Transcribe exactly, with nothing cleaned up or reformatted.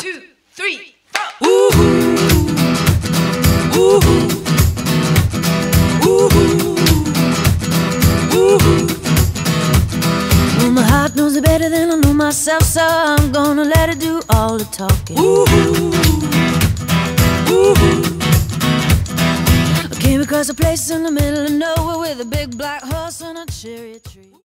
two, three, four. Ooh, ooh, ooh, ooh. Well, my heart knows it better than I know myself, so I'm gonna let it do all the talking. Ooh, ooh. I came across a place in the middle of nowhere with a big black horse and a cherry tree.